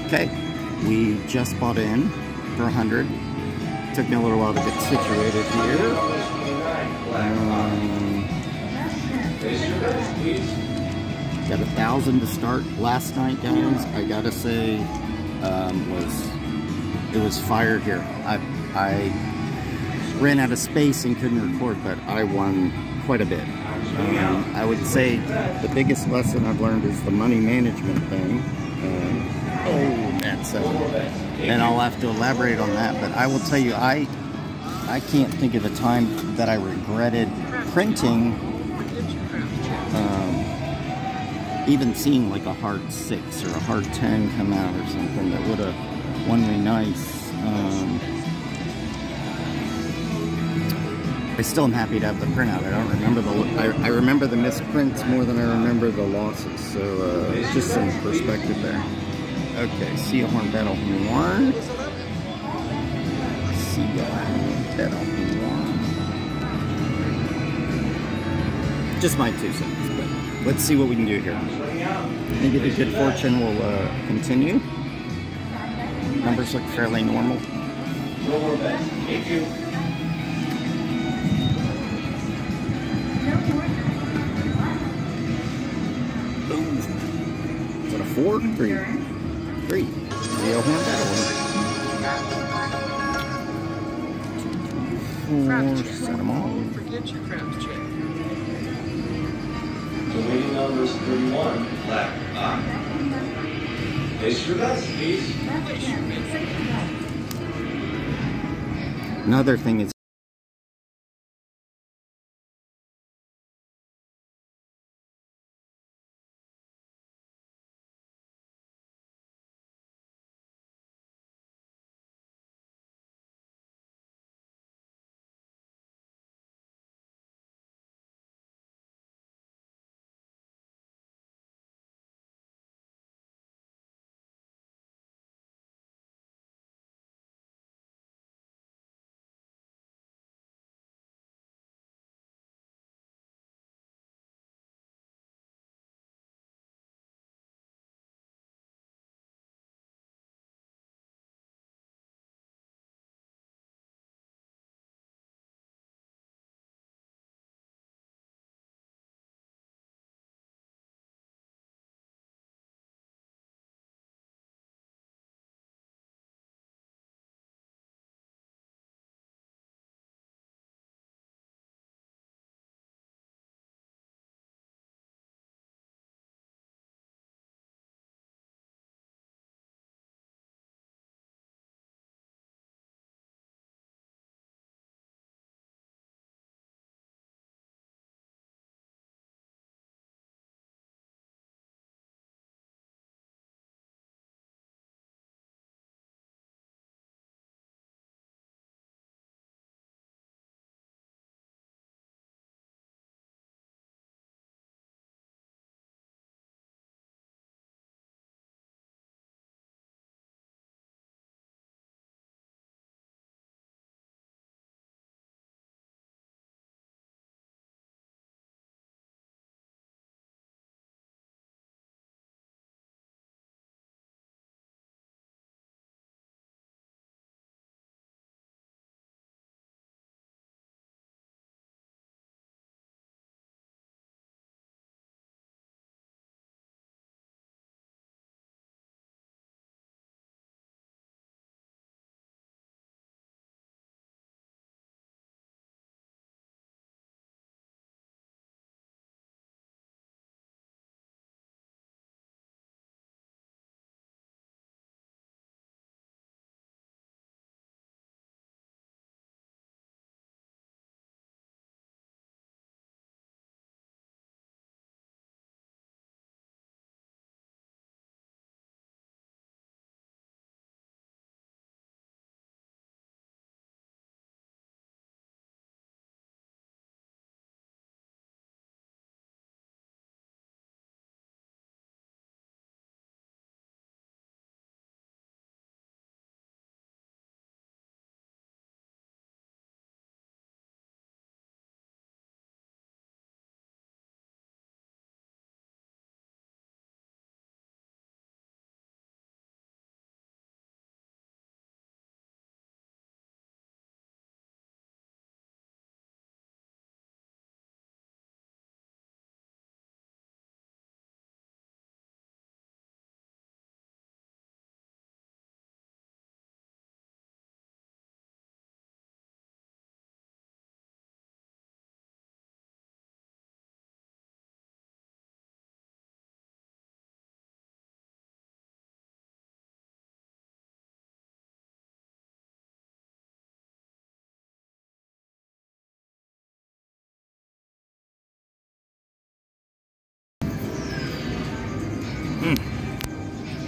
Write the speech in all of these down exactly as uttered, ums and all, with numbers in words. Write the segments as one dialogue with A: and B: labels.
A: Okay, we just bought in for a hundred. Took me a little while to get situated here. Um, got a thousand to start last night, guys. I gotta say, um, was it was fire here. I I ran out of space and couldn't record, but I won quite a bit. Um, I would say the biggest lesson I've learned is the money management thing. Um, oh, that's uh, and I'll have to elaborate on that. But I will tell you, I I can't think of a time that I regretted printing, um, even seeing like a hard six or a hard ten come out or something that would have won me nice. Um, I still am happy to have the printout. I don't remember the I, I remember the misprints more than I remember the losses. So uh, just some perspective there. Okay, Seal Horn Battle Horn. Seal Horn Battle Horn. Just my two cents, but let's see what we can do here. Maybe the good fortune will uh, continue. Numbers look fairly normal. Thank you. Is that a four? Three. Three. Seal Horn Battle. Four. Set them all.
B: Forget your craps check.
C: The waiting number is thirty-one. Black. Ah. Place your bets, please.
A: Another thing is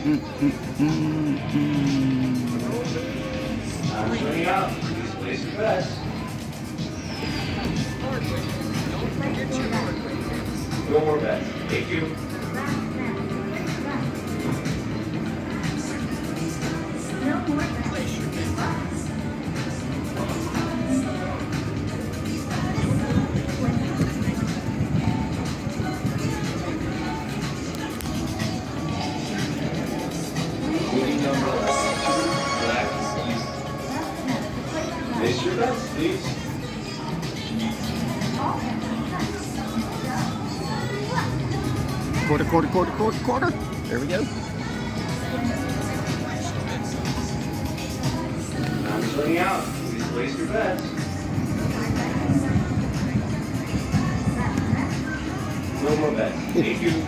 A: Mm, mm, mm, mm.
C: I'm turning out. Please place your bets. No more bets. Thank you. Winning number two, black, east. Place your bets, please.
A: Quarter, quarter, quarter, quarter, quarter. There we go.
C: I'm turning out. Please place your bets. No more bets. Thank you.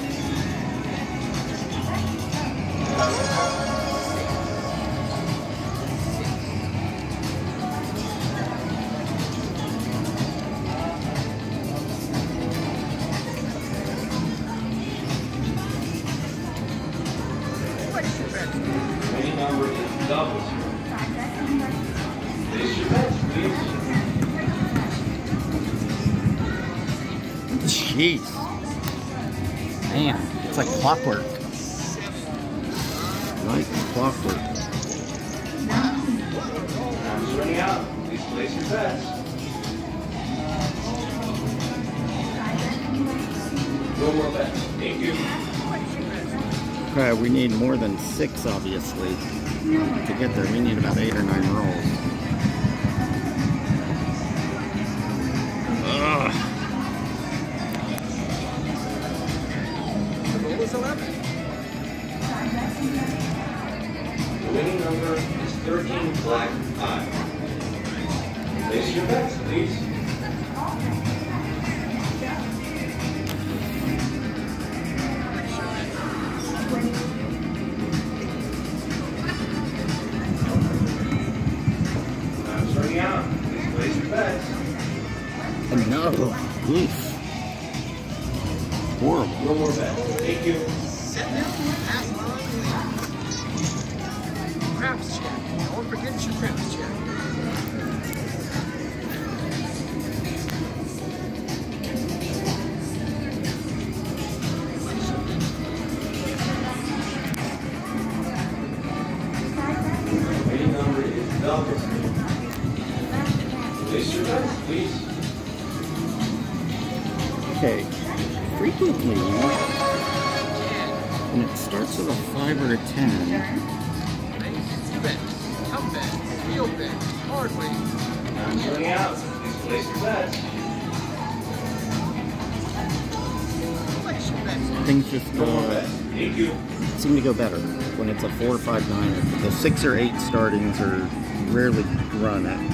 C: Winning number is double zero. Place your bets, please.
A: Jeez. Man, it's like clockwork. Like clockwork.
C: Time's running out. Please place your bets. No more bets. Thank you.
A: Okay, we need more than six, obviously, to get there. We need about eight or nine rolls. Ugh.
C: The roll is eleven. The winning number is thirteen, black, five. Place your bets, please. Time's running out. Please place your bets.
A: No. Oof. Horrible.
C: No more bets. Thank you.
B: Craps check. Don't forget your craps check.
C: Winning number is double. Place your bets, please.
A: Okay. Frequently, when it starts with a five or a ten,
B: Bet, come bet, real bet, hard way.
C: Time's running out. Please place your bets.
B: Place your bets.
A: things just
C: No more
A: uh,
C: bets. Thank you.
A: seem to go better when it's a four, five, nine. The six or eight startings are rarely run at.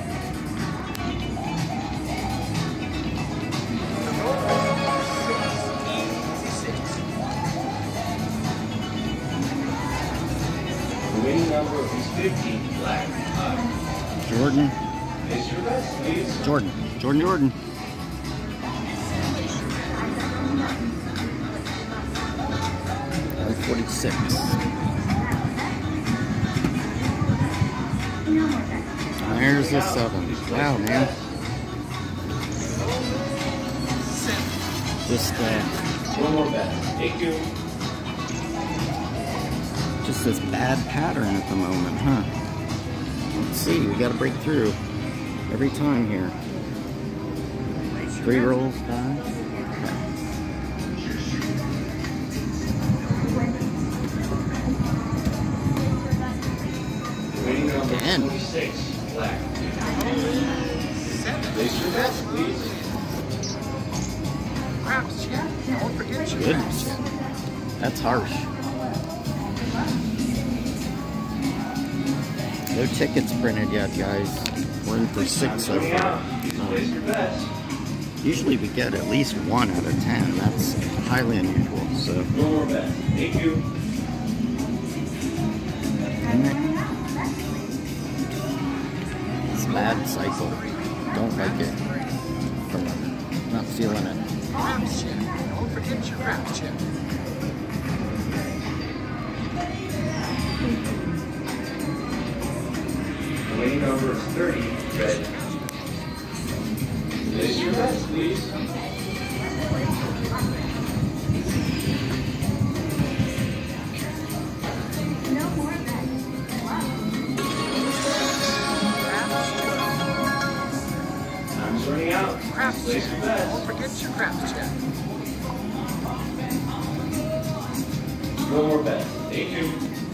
C: The winning number is fifteen, black, five.
A: Jordan,
C: Place your bets, please.
A: Jordan, Jordan, Jordan. one forty-six. There's the seven. Wow, man. Just, uh,
C: No more bets. Thank you.
A: just this bad pattern at the moment, huh? Let's see, we gotta break through every time here. Three rolls, five.
C: Winning number
A: Ten.
C: forty-six, black. Place your bets, please.
B: Craps check. Don't forget your
A: Goodness.
B: craps check.
A: That's harsh. No tickets printed yet, guys. We're in for six so
C: Running
A: far.
C: out. Please place your bets.
A: Usually we get at least one out of ten. That's highly unusual. So,
C: No more bets. Thank you.
A: isn't it? It's a bad cycle. Don't like it. I'm not feeling it.
B: Craps check. Don't forget your craps check.
C: number is thirty, red. Place your bets, please. Time's running out.
B: Craft
C: Place
B: check.
C: your bets.
B: Don't forget your craft check.
C: No more bets. Thank you.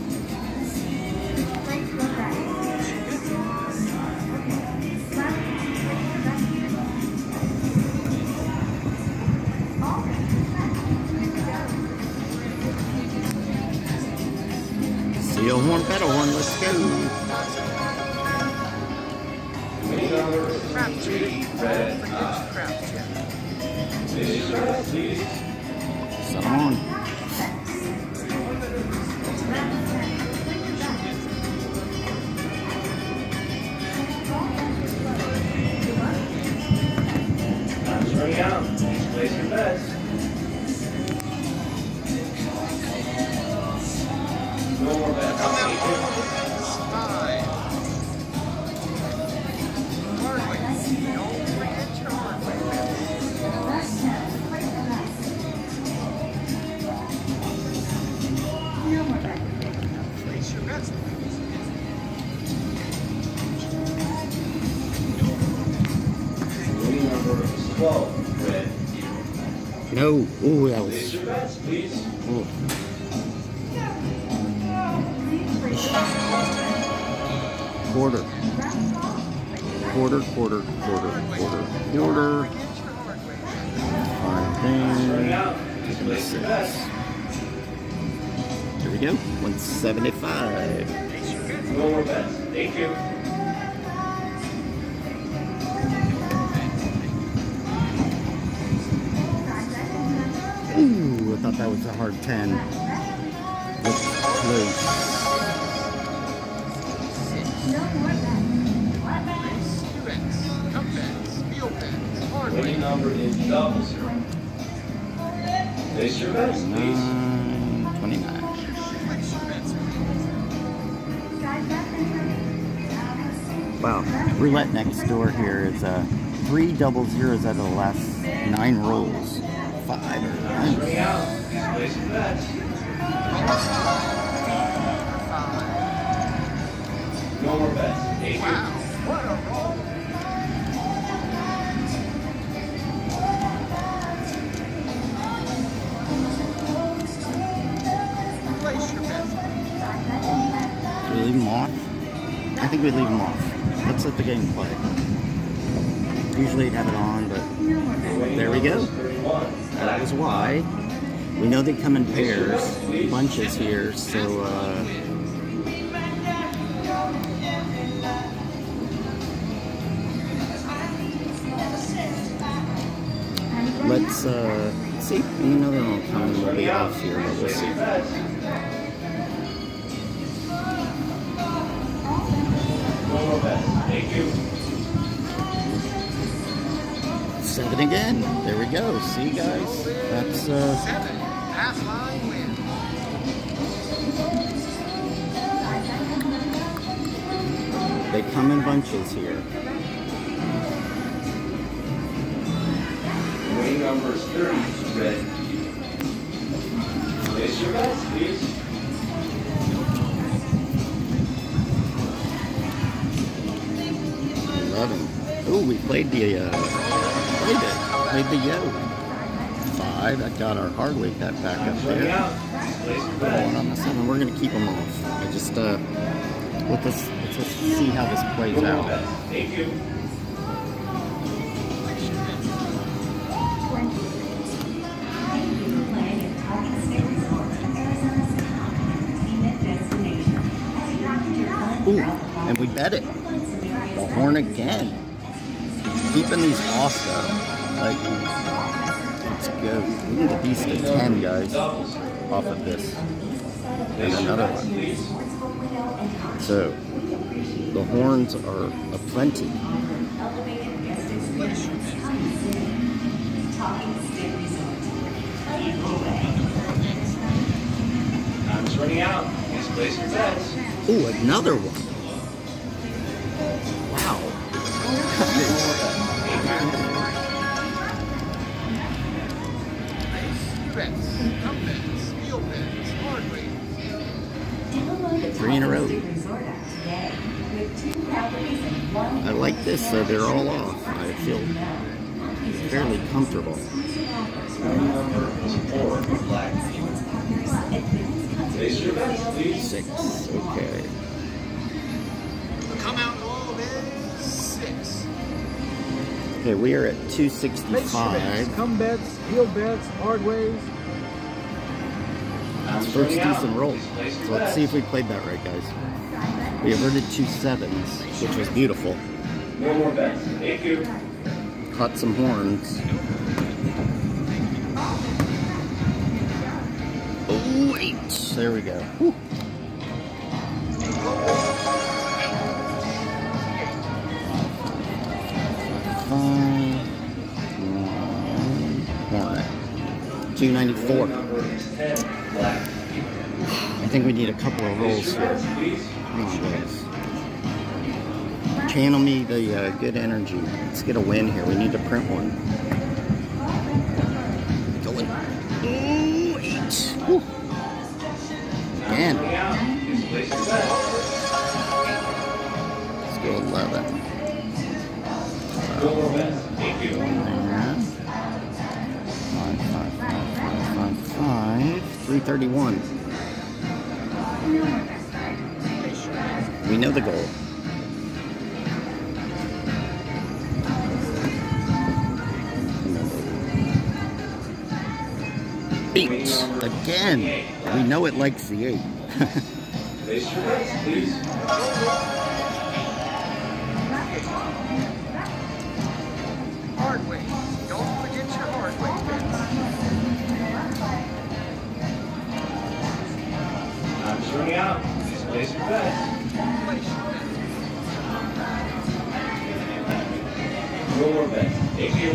A: See a horn, better one. Let's go.
C: Winning number is
B: Craft check.
C: three,
B: Don't
C: red.
B: forget your craft check.
C: Place your bets, please.
A: Set 'em on.
C: Time's running out. Please place your bets. No more bets. Thank you.
B: Five. Hardway. Don't forget your hardway. Place your bets, please.
C: Winning number is twelve, red.
A: No. Ooh, that
C: Place
A: was.
C: your bets, please.
A: Ooh. Quarter. Quarter, quarter, quarter, quarter, quarter. Five
C: Running
A: there.
C: out. Please place your bets.
A: Here we go. one seventy-five.
C: No more bets. Thank you.
A: Ooh, I thought that was a hard ten. Looks close.
B: Two bets. Cup bets. Field bets. Hardway.
C: Winning number is double zero. Place your bets, please.
A: Nine, twenty-nine.
B: Place your bets, please.
A: Wow. Roulette next door here is uh, three double zeros out of the last nine rolls. Five or nine.
C: Running out. Please place your bets. No more bets. Thank you.
B: Wow, what a roll. Place your bets.
A: Do we leave them off? I think we leave them off. Let's let the game play. Usually I'd have it on, but there we go. That was why. We know they come in pairs, bunches here, so uh, let's uh, see. Another one coming will be off here, but we'll see.
C: No more bets. Thank you.
A: Seven again. There we go. See, guys? That's uh,
B: Seven. Pass line win.
A: they come in bunches here.
C: Winning number is thirty, red. Place your bets, please.
A: Eleven. Oh, we played the uh, played it. Played the yo. Five. I got our hardware bet back up
C: Running
A: there.
C: out. Place your
A: One
C: bets.
A: on the seven. We're gonna keep them off. I just uh, let us let's just see how this plays
C: No more
A: out.
C: bets. Thank you.
A: Ooh, and we bet it. The horn again. Keeping these off though. Like, let's go. We need at least a ten, guys, off of this. And another one. So, the horns are aplenty.
C: Time's running out. Please place your bets.
A: Ooh, another one. Wow.
B: Bets, come bets, field bets, hard weight.
A: Three in a row. I like this, so they're all off. I feel fairly comfortable.
C: Number is four, black. Place your bets, please.
A: Six, okay.
B: Come out all is six.
A: Okay, we are at two
B: Place your bets,
A: sixty-five.
B: come bets, field bets, hard ways.
A: First decent roll. So let's see if we played that right, guys. We averted two sevens, which was beautiful.
C: No more bets. Thank you.
A: Caught some horns. Oh, eight. There we go. Whew. Five. One. two ninety-four.
C: Number is ten, black.
A: I think we need a couple of rolls here. Come on, guys. Channel me the uh, good energy. Let's get a win here. We need to print one. Going. Ooh, eight. Woo. Again. Let's go eleven.
C: No more bets. Thank you.
A: There. Five, five, five, five, five, five. three thirty-one. We know the goal. Eight. Again. We know it likes the eight.
C: Place your bets, please.
B: Hard weight. Don't forget your hard weight bets.
C: Time's running out. Please place your bets.
B: Place your bets.
C: No more bets. Thank you.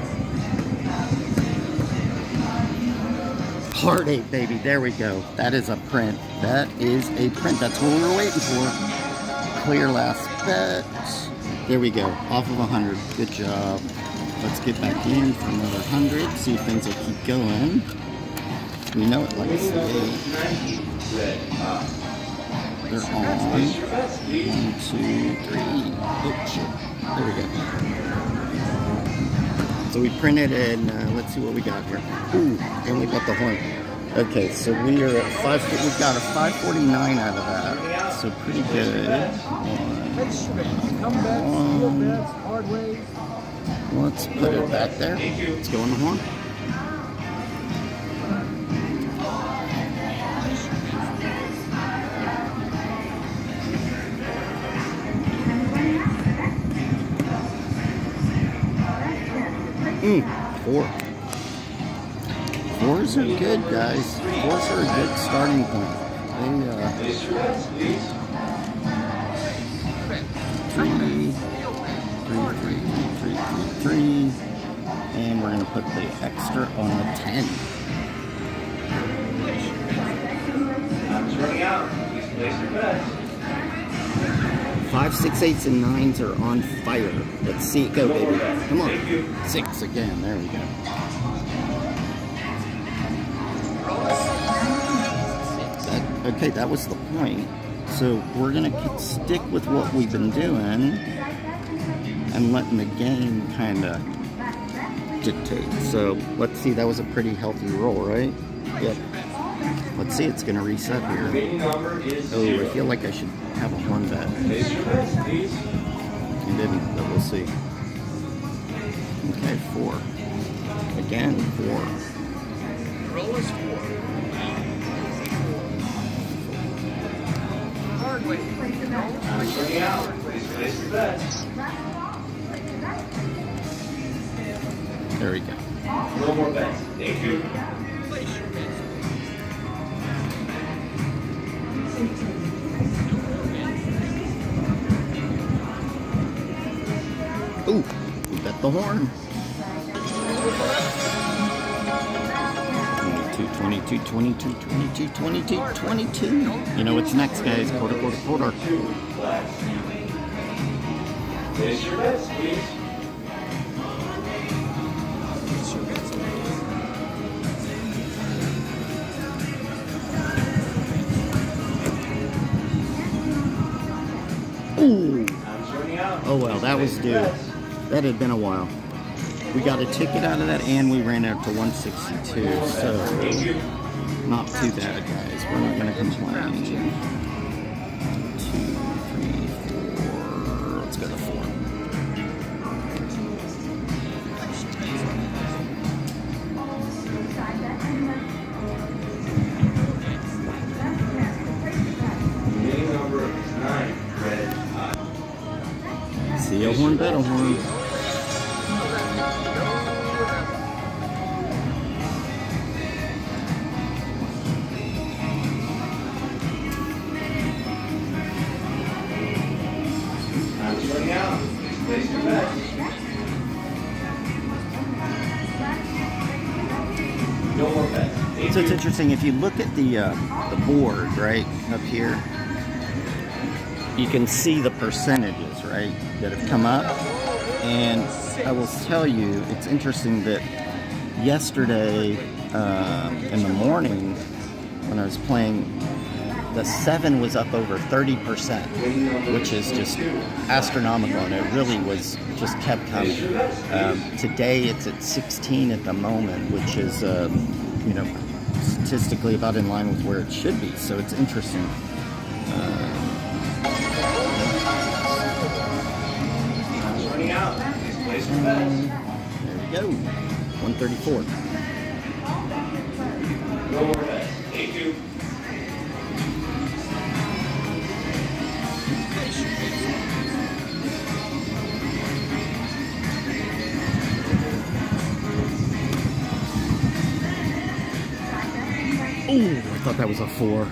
A: Hard eight, baby. There we go. That is a print. That is a print. That's what we were waiting for. Clear last bet. There we go. Off of one hundred. Good job. Let's get back in for another one hundred. See if things will keep going. We know it likes the eight.
C: Red. Uh,
A: They're on.
C: place your bets, please.
A: One, two, three. Oh, shit. There we go. So we printed and uh, let's see what we got here. Ooh, and we got the horn. Okay, so we are at five. We got a five forty-nine out of that. So pretty good. One,
B: Place your bets, come bets, field bets, hard ways.
A: let's put it back there. Let's go on the horn. Mm, four. Fours are good, guys. Fours are a good starting point. They, uh,
C: Place your bets, please.
A: three, three, three, three, three, three, and we're gonna put the extra on the ten.
C: Time's running out. Please place your bets.
A: Five, six, eights, and nines are on fire. Let's see it go, baby. Come on. Six again. There we go. That, okay, that was the point. So we're gonna k- stick with what we've been doing and letting the game kind of dictate. So let's see. That was a pretty healthy roll, right? Yep. Let's see. It's gonna reset here.
C: Remaining number is
A: Oh, I
C: zero.
A: feel like I should have a horn bet.
C: Place your bets, please.
A: I didn't, but we'll see. Okay, four. Again, four.
B: Roll is four. Hard weight. Don't
C: Time's running out. Please place your bets.
A: There we go.
C: No more bets. Thank you.
B: place your bets.
A: Ooh, we got the horn. twenty-two, twenty-two, twenty-two, twenty-two, twenty-two. You know what's next, guys? Quarter, quarter, quarter.
C: Place your bets, please.
A: Ooh.
C: I'm turning out.
A: Oh well, that was due. That had been a while. We got a ticket out of that and we ran out to one sixty-two, so not too bad, guys. We're not going to complain. Two, three, four. Let's go to four.
C: Winning number is nine. Red hot.
A: See a horn, bet a horn.
C: I'm turning out. Please place your bets. No more bets. Thank
A: So it's
C: you.
A: interesting, if you look at the uh, the board right up here, you can see the percentages, right, that have come up. And I will tell you, it's interesting that yesterday uh, in the morning when I was playing, the seven was up over thirty percent, which is just astronomical, and it really was just kept coming. Um, today it's at sixteen at the moment, which is, um, you know, statistically about in line with where it should be, so it's interesting. Uh,
C: I'm turning out. Please place your bets.
A: there we go, one thirty-four.
C: No more bets. Thank you.
A: Ooh, I thought that was a four.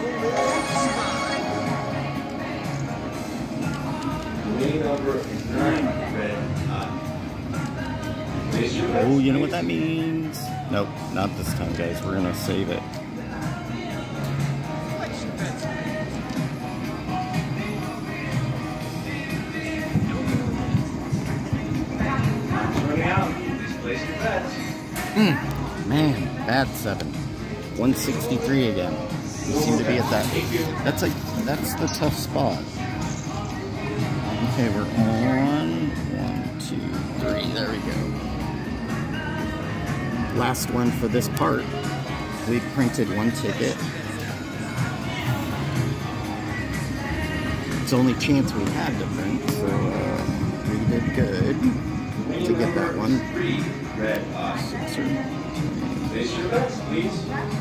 C: Winning number is nine. Red hot. Place your bets.
A: Oh, you know what that means? Nope, not this time, guys. We're gonna save it.
B: Place your bets.
C: I'm turning out. Please place your bets.
A: Mm, man, bad seven. one sixty-three again. We seem to be at that. That's a that's the tough spot. Okay, we're on one, two, three. There we go. Last one for this part. We printed one ticket. It's the only chance we had to print, so uh, we did good to get that one.
C: Three. Red hot.
A: Sixer.
C: Place your bets, please.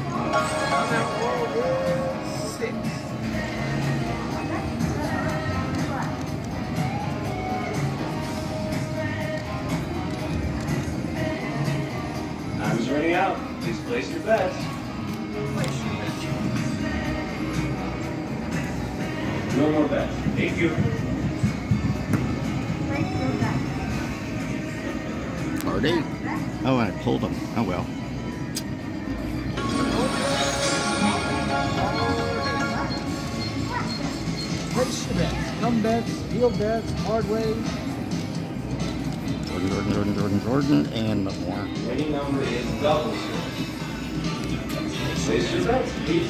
B: Six.
C: Time's running out. Please place your bets.
B: Place your bets.
C: No more bets. Thank you.
A: Card eight. Oh, and I pulled them. Oh well.
B: Place your bets. Come bets, deal bets, hard ways.
A: Jordan, Jordan, Jordan, Jordan, Jordan, and more.
C: Winning number is double zero. Place your bets, please.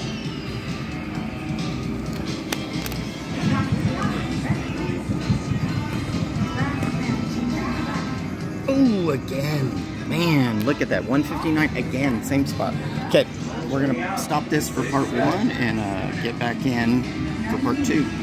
A: Ooh, again. Man, look at that. one fifty-nine again, same spot. Okay, we're gonna stop this for part one and uh, get back in for part two.